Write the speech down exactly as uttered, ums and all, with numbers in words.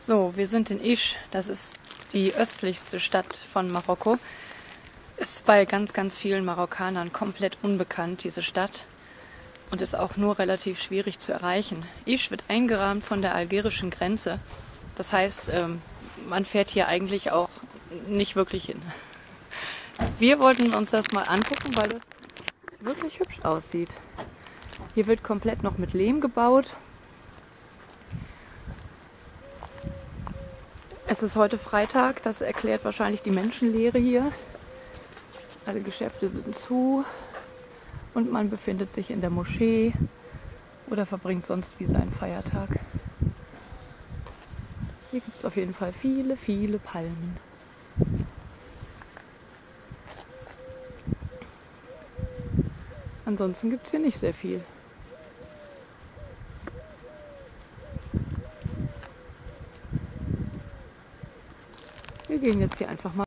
So, wir sind in Isch, das ist die östlichste Stadt von Marokko. Ist bei ganz, ganz vielen Marokkanern komplett unbekannt, diese Stadt. Und ist auch nur relativ schwierig zu erreichen. Isch wird eingerahmt von der algerischen Grenze. Das heißt, man fährt hier eigentlich auch nicht wirklich hin. Wir wollten uns das mal angucken, weil das wirklich hübsch aussieht. Hier wird komplett noch mit Lehm gebaut. Es ist heute Freitag, das erklärt wahrscheinlich die Menschenleere hier. Alle Geschäfte sind zu und man befindet sich in der Moschee oder verbringt sonst wie seinen Feiertag. Hier gibt es auf jeden Fall viele, viele Palmen. Ansonsten gibt es hier nicht sehr viel. Wir gehen jetzt hier einfach mal